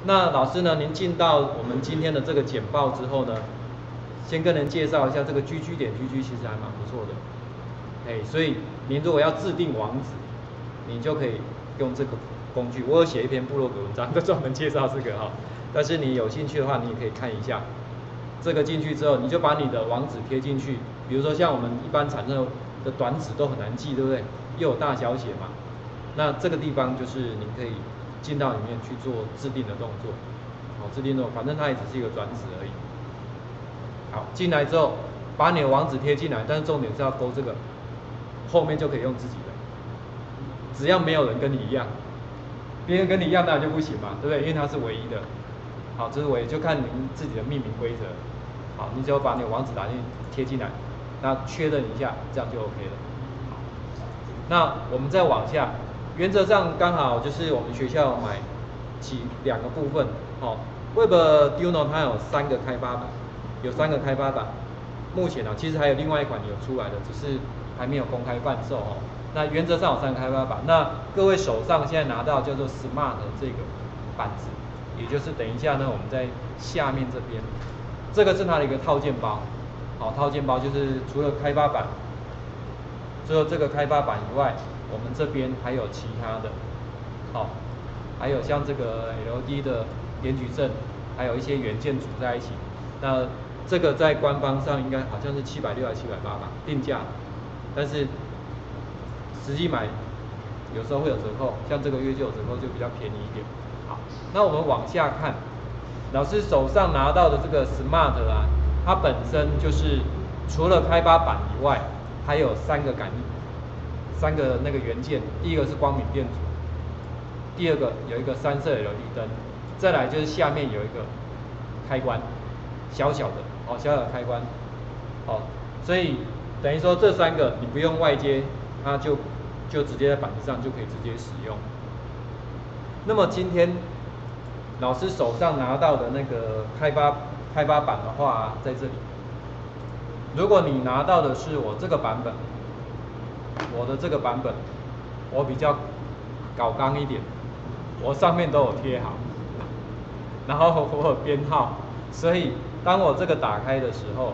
那老师呢，您进到我们今天的这个简报之后呢，先跟您介绍一下这个 GG 点 GG 其实还蛮不错的。所以您如果要制定网址，你就可以用这个工具。我有写一篇部落格文章，就专门介绍这个哈。但是你有兴趣的话，你也可以看一下。这个进去之后，你就把你的网址贴进去。比如说像我们一般产生的短址都很难记，对不对？又有大小写嘛。那这个地方就是你可以进到里面去做制定的动作。好，制定动作，反正它也只是一个转址而已。好，进来之后，把你的网址贴进来，但是重点是要勾这个，后面就可以用自己的。只要没有人跟你一样，别人跟你一样当然就不行嘛，对不对？因为它是唯一的。好，这是唯一，就看您自己的命名规则。好，你只要把你的网址打进贴进来，那确认一下，这样就 OK 了。好，那我们再往下，原则上刚好就是我们学校买两个部分。好 ，Webduino 它有3个开发版，目前其实还有另外一款有出来的，只是还没有公开贩售哦。那原则上有3个开发版，那各位手上现在拿到叫做 Smart 这个板子，也就是等一下呢，我们在下面这边，这个是它的一个套件包。好，套件包就是除了开发版，这个开发版以外，我们这边还有其他的。好，还有像这个 LED 的点矩阵，还有一些元件组在一起。那这个在官方上应该好像是760还是780吧，定价。但是实际买有时候会有折扣，像这个月就有折扣，就比较便宜一点。好，那我们往下看，老师手上拿到的这个 Smart 啊，它本身就是除了开发版以外，还有3个感应，3个那个元件。第一个是光敏电阻，第二个有一个3色 LED 灯，再来就是下面有一个开关，小小的开关。好，所以等于说这3个你不用外接，它就直接在板子上就可以直接使用。那么今天老师手上拿到的那个开发版的话，在这里。如果你拿到的是我这个版本，我的这个版本，我比较搞刚一点，我上面都有贴好，然后我有编号，所以当我这个打开的时候，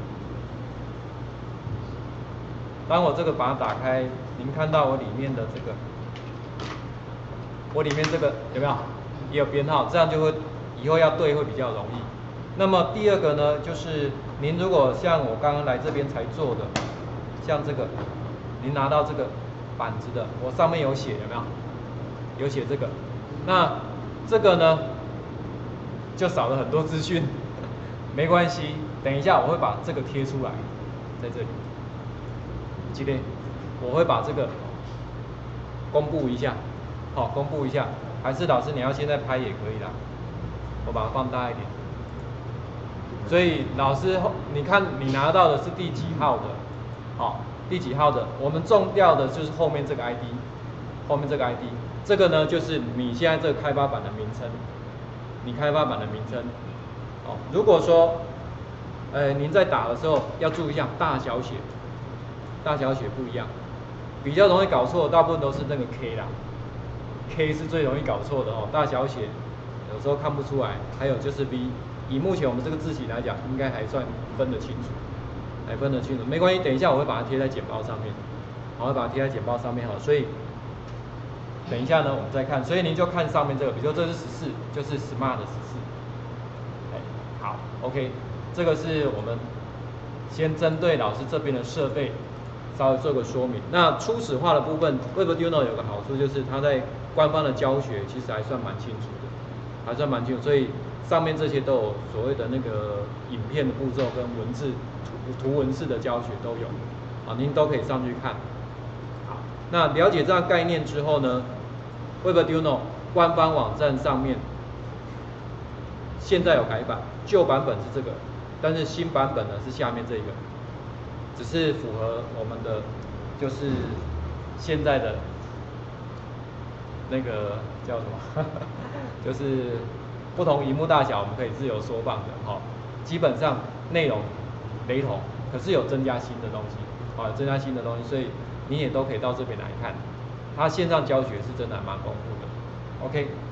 当我这个把它打开，您看到我里面的这个，我里面这个有没有也有编号，这样就会以后要对会比较容易。那么第二个呢，就是您如果像我刚刚来这边才做的，像这个，您拿到这个板子的，我上面有写有没有？有写这个，那这个呢就少了很多资讯，没关系，等一下我会把这个贴出来，在这里。今天我会把这个公布一下，好，公布一下。还是老师你要现在拍也可以啦，我把它放大一点。所以老师，你看你拿到的是第几号的？好，第几号的？我们重调的就是后面这个 ID， 后面这个 ID， 这个呢就是你现在这个开发版的名称，你开发版的名称。好，如果说，您在打的时候要注意一下大小写，大小写不一样，比较容易搞错，大部分都是那个 K 啦 ，K 是最容易搞错的哦，大小写有时候看不出来，还有就是 V。以目前我们这个字型来讲，应该还算分得清楚，还分得清楚，没关系。等一下我会把它贴在简报上面，我会把它贴在简报上面哈。所以等一下呢，我们再看。所以您就看上面这个，比如说这是14，就是 Smart 14。好 ，OK， 这个是我们先针对老师这边的设备稍微做个说明。那初始化的部分 ，Webduino 有个好处就是它在官方的教学其实还算蛮清楚的，还算蛮清楚，所以。上面这些都有所谓的那个影片的步骤跟文字图文式的教学都有，啊，您都可以上去看。好，那了解这样概念之后呢 ，Webduino 官方网站上面现在有改版，旧版本是这个，但是新版本呢是下面这个，只是符合我们的就是现在的那个叫什么，就是。不同萤幕大小，我们可以自由缩放的，基本上内容雷同，可是有增加新的东西，增加新的东西，所以你也都可以到这边来看，它线上教学是真的还蛮丰富的。OK。